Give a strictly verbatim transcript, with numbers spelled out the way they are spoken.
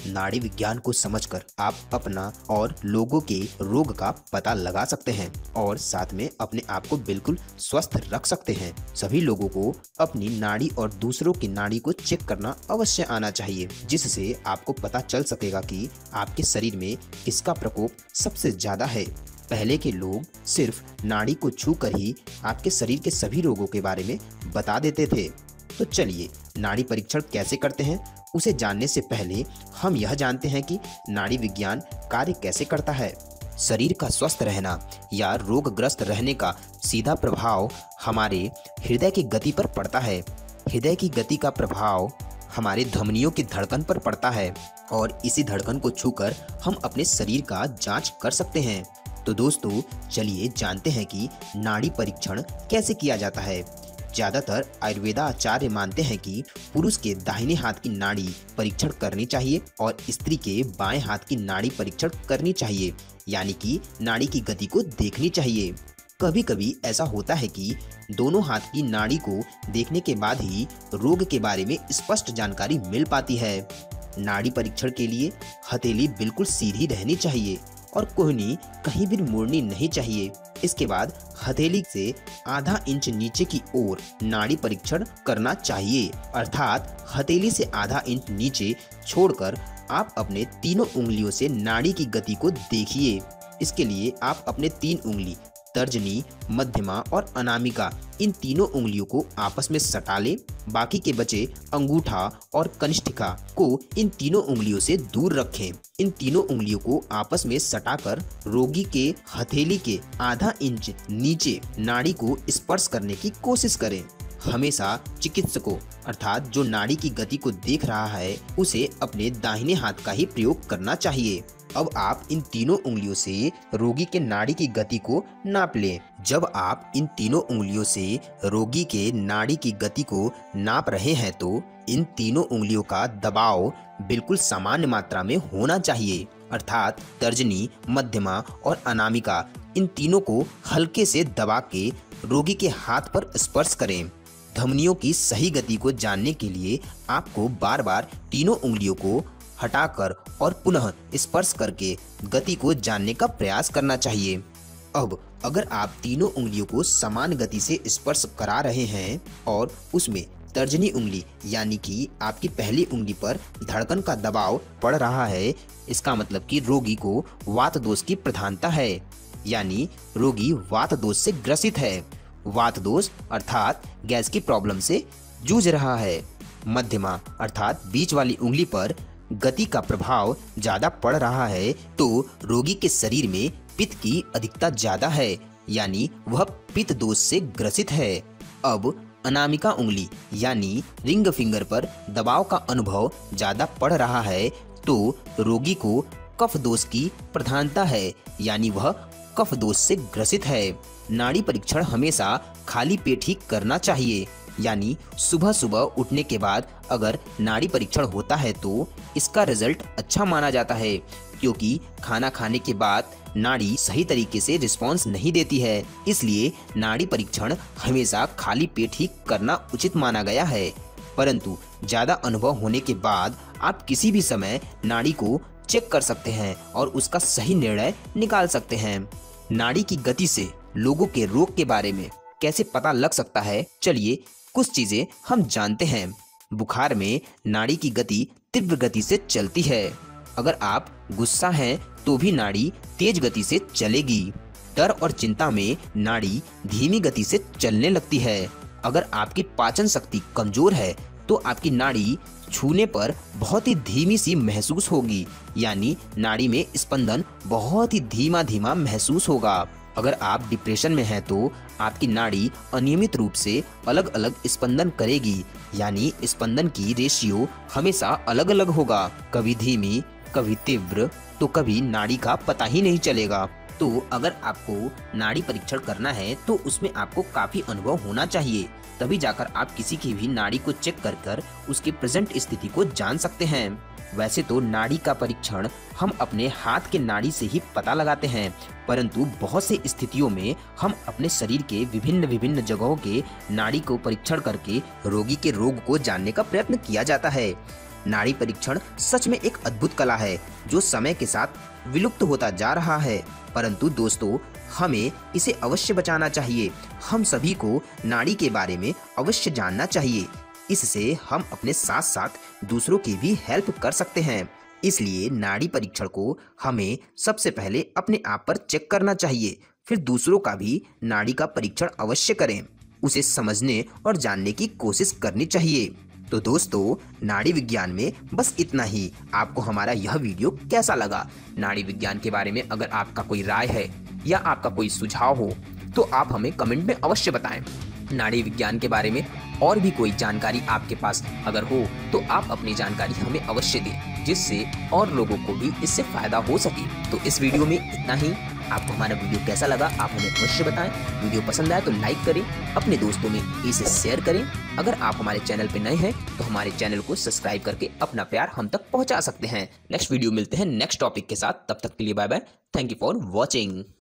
नाड़ी विज्ञान को समझकर आप अपना और लोगों के रोग का पता लगा सकते हैं और साथ में अपने आप को बिल्कुल स्वस्थ रख सकते हैं। सभी लोगों को अपनी नाड़ी और दूसरों की नाड़ी को चेक करना अवश्य आना चाहिए, जिससे आपको पता चल सकेगा कि आपके शरीर में किसका प्रकोप सबसे ज्यादा है। पहले के लोग सिर्फ नाड़ी को छूकर ही आपके शरीर के सभी रोगों के बारे में बता देते थे। तो चलिए नाड़ी परीक्षण कैसे करते हैं उसे जानने से पहले हम यह जानते हैं कि नाड़ी विज्ञान कार्य कैसे करता है। शरीर का स्वस्थ रहना या रोगग्रस्त रहने का सीधा प्रभाव हमारे हृदय की गति पर पड़ता है। हृदय की गति का प्रभाव हमारे धमनियों की धड़कन पर पड़ता है और इसी धड़कन को छूकर हम अपने शरीर का जांच कर सकते हैं। तो दोस्तों चलिए जानते हैं कि नाड़ी परीक्षण कैसे किया जाता है। ज्यादातर आयुर्वेदाचार्य मानते हैं कि पुरुष के दाहिने हाथ की नाड़ी परीक्षण करनी चाहिए और स्त्री के बाएं हाथ की नाड़ी परीक्षण करनी चाहिए, यानी कि नाड़ी की गति को देखनी चाहिए। कभी कभी ऐसा होता है कि दोनों हाथ की नाड़ी को देखने के बाद ही रोग के बारे में स्पष्ट जानकारी मिल पाती है। नाड़ी परीक्षण के लिए हथेली बिल्कुल सीधी रहनी चाहिए और कोहनी कहीं भी मुड़नी नहीं चाहिए। इसके बाद हथेली से आधा इंच नीचे की ओर नाड़ी परीक्षण करना चाहिए, अर्थात हथेली से आधा इंच नीचे छोड़कर आप अपने तीनों उंगलियों से नाड़ी की गति को देखिए। इसके लिए आप अपने तीन उंगली तर्जनी, मध्यमा और अनामिका इन तीनों उंगलियों को आपस में सटा लें। बाकी के बचे अंगूठा और कनिष्ठिका को इन तीनों उंगलियों से दूर रखें। इन तीनों उंगलियों को आपस में सटाकर रोगी के हथेली के आधा इंच नीचे नाड़ी को स्पर्श करने की कोशिश करें। हमेशा चिकित्सकों अर्थात जो नाड़ी की गति को देख रहा है उसे अपने दाहिने हाथ का ही प्रयोग करना चाहिए। अब आप इन तीनों उंगलियों से रोगी के नाड़ी की गति को नाप लें। जब आप इन तीनों उंगलियों से रोगी के नाड़ी की गति को नाप रहे हैं तो इन तीनों उंगलियों का दबाव बिल्कुल सामान्य मात्रा में होना चाहिए, अर्थात तर्जनी, मध्यमा और अनामिका इन तीनों को हल्के से दबा के रोगी के हाथ पर स्पर्श करें। धमनियों की सही गति को जानने के लिए आपको बार बार तीनों उंगलियों को हटाकर और पुनः स्पर्श करके गति को जानने का प्रयास करना चाहिए। अब अगर आप तीनों उंगलियों को समान गति से स्पर्श करा रहे हैं और उसमें तर्जनी उंगली यानी कि आपकी पहली उंगली पर धड़कन का दबाव पड़ रहा है, इसका मतलब कि रोगी को वात दोष की प्रधानता है, यानी रोगी वात दोष से ग्रसित है। वात दोष अर्थात गैस की प्रॉब्लम से जूझ रहा है। मध्यमा अर्थात बीच वाली उंगली पर गति का प्रभाव ज्यादा पड़ रहा है तो रोगी के शरीर में पित्त की अधिकता ज्यादा है, यानी वह पित्त दोष से ग्रसित है। अब अनामिका उंगली यानी रिंग फिंगर पर दबाव का अनुभव ज्यादा पड़ रहा है तो रोगी को कफ दोष की प्रधानता है, यानी वह कफ दोष से ग्रसित है। नाड़ी परीक्षण हमेशा खाली पेट ही करना चाहिए, यानी सुबह सुबह उठने के बाद अगर नाड़ी परीक्षण होता है तो इसका रिजल्ट अच्छा माना जाता है, क्योंकि खाना खाने के बाद नाड़ी सही तरीके से रिस्पॉन्स नहीं देती है। इसलिए नाड़ी परीक्षण हमेशा खाली पेट ही करना उचित माना गया है, परंतु ज्यादा अनुभव होने के बाद आप किसी भी समय नाड़ी को चेक कर सकते हैं और उसका सही निर्णय निकाल सकते हैं। नाड़ी की गति से लोगों के रोग के बारे में कैसे पता लग सकता है, चलिए कुछ चीजें हम जानते हैं। बुखार में नाड़ी की गति तीव्र गति से चलती है। अगर आप गुस्सा हैं तो भी नाड़ी तेज गति से चलेगी। डर और चिंता में नाड़ी धीमी गति से चलने लगती है। अगर आपकी पाचन शक्ति कमजोर है तो आपकी नाड़ी छूने पर बहुत ही धीमी सी महसूस होगी, यानी नाड़ी में स्पंदन बहुत ही धीमा धीमा महसूस होगा। अगर आप डिप्रेशन में हैं तो आपकी नाड़ी अनियमित रूप से अलग अलग स्पंदन करेगी, यानी स्पंदन की रेशियो हमेशा अलग अलग होगा, कभी धीमी कभी तीव्र तो कभी नाड़ी का पता ही नहीं चलेगा। तो अगर आपको नाड़ी परीक्षण करना है तो उसमें आपको काफी अनुभव होना चाहिए, तभी जाकर आप किसी की भी नाड़ी को चेक कर कर उसकी प्रेजेंट स्थिति को जान सकते हैं। वैसे तो नाड़ी का परीक्षण हम अपने हाथ के नाड़ी से ही पता लगाते हैं, परंतु बहुत से स्थितियों में हम अपने शरीर के विभिन्न विभिन्न जगहों के नाड़ी को परीक्षण करके रोगी के रोग को जानने का प्रयत्न किया जाता है। नाड़ी परीक्षण सच में एक अद्भुत कला है जो समय के साथ विलुप्त होता जा रहा है, परंतु दोस्तों हमें इसे अवश्य बचाना चाहिए। हम सभी को नाड़ी के बारे में अवश्य जानना चाहिए। इससे हम अपने साथ साथ दूसरों की भी हेल्प कर सकते हैं। इसलिए नाड़ी परीक्षण को हमें सबसे पहले अपने आप पर चेक करना चाहिए, फिर दूसरों का भी नाड़ी का परीक्षण अवश्य करें। उसे समझने और जानने की कोशिश करनी चाहिए। तो दोस्तों नाड़ी विज्ञान में बस इतना ही। आपको हमारा यह वीडियो कैसा लगा? नाड़ी विज्ञान के बारे में अगर आपका कोई राय है या आपका कोई सुझाव हो तो आप हमें कमेंट में अवश्य बताएं। नाड़ी विज्ञान के बारे में और भी कोई जानकारी आपके पास अगर हो तो आप अपनी जानकारी हमें अवश्य दें, जिससे और लोगों को भी इससे फायदा हो सके। तो इस वीडियो में इतना ही। आपको हमारा वीडियो कैसा लगा आप हमें अवश्य बताएं। वीडियो पसंद आए तो लाइक करें, अपने दोस्तों में इसे शेयर करें। अगर आप हमारे चैनल पर नए हैं तो हमारे चैनल को सब्सक्राइब करके अपना प्यार हम तक पहुंचा सकते हैं। नेक्स्ट वीडियो मिलते हैं नेक्स्ट टॉपिक के साथ। तब तक के लिए bye bye. Thank you for watching.